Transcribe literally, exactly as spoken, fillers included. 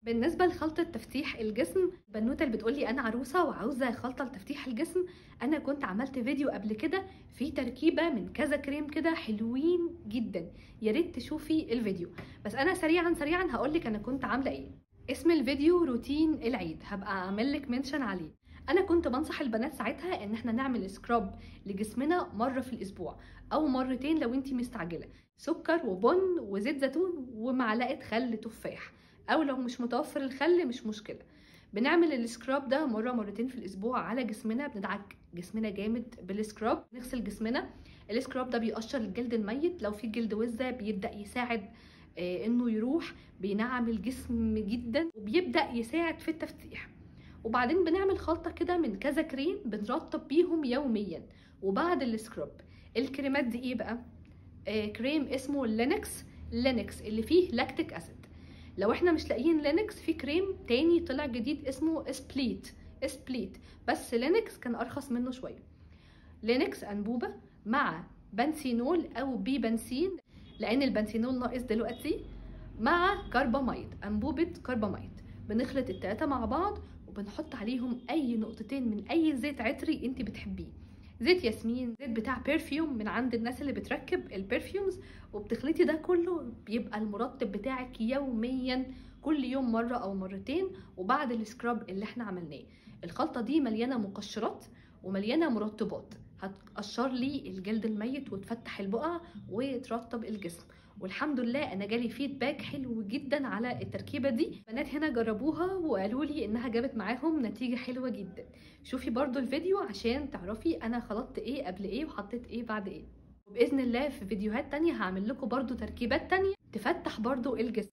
بالنسبه لخلطه تفتيح الجسم، بنوته اللي بتقولي انا عروسه وعاوزه خلطه لتفتيح الجسم، انا كنت عملت فيديو قبل كده في تركيبه من كذا كريم كده حلوين جدا، يا ريت تشوفي الفيديو. بس انا سريعا سريعا هقول لك انا كنت عامله ايه. اسم الفيديو روتين العيد، هبقى اعمل لك منشن عليه. انا كنت بنصح البنات ساعتها ان احنا نعمل سكراب لجسمنا مره في الاسبوع او مرتين لو انتي مستعجله، سكر وبن وزيت زيتون ومعلقه خل تفاح، او لو مش متوفر الخل مش مشكله. بنعمل السكراب ده مره مرتين في الاسبوع على جسمنا، بندعك جسمنا جامد بالسكراب، نغسل جسمنا. السكراب ده بيقشر الجلد الميت، لو في جلد وزه بيبدا يساعد آه انه يروح، بينعم الجسم جدا وبيبدا يساعد في التفتيح. وبعدين بنعمل خلطه كده من كذا كريم بنرطب بيهم يوميا. وبعد السكراب الكريمات دي ايه بقى؟ آه كريم اسمه لينكس لينكس اللي فيه لاكتيك اسيد. لو احنا مش لاقيين لينكس، في كريم تاني طلع جديد اسمه سبليت سبليت بس لينكس كان ارخص منه شويه. لينكس انبوبه مع بنسينول او بيبنسين، لان البنسينول ناقص دلوقتي، مع كرباميد، انبوبه كرباميد. بنخلط التلاته مع بعض وبنحط عليهم اي نقطتين من اي زيت عطري انت بتحبيه، زيت ياسمين، زيت بتاع بيرفيوم من عند الناس اللي بتركب البرفيومز، وبتخلطي ده كله بيبقى المرطب بتاعك يوميا، كل يوم مره او مرتين. وبعد السكراب اللي احنا عملناه، الخلطه دي مليانه مقشرات ومليانه مرطبات، هتقشر لي الجلد الميت وتفتح البقع وترطب الجسم. والحمد لله انا جالي فيدباك حلو جدا على التركيبه دي، بنات هنا جربوها وقالوا لي انها جابت معاهم نتيجه حلوه جدا. شوفي برضو الفيديو عشان تعرفي انا خلطت ايه قبل ايه وحطيت ايه بعد ايه. وباذن الله في فيديوهات تانية هعمل لكم برضو تركيبات تانية تفتح برضو الجسم.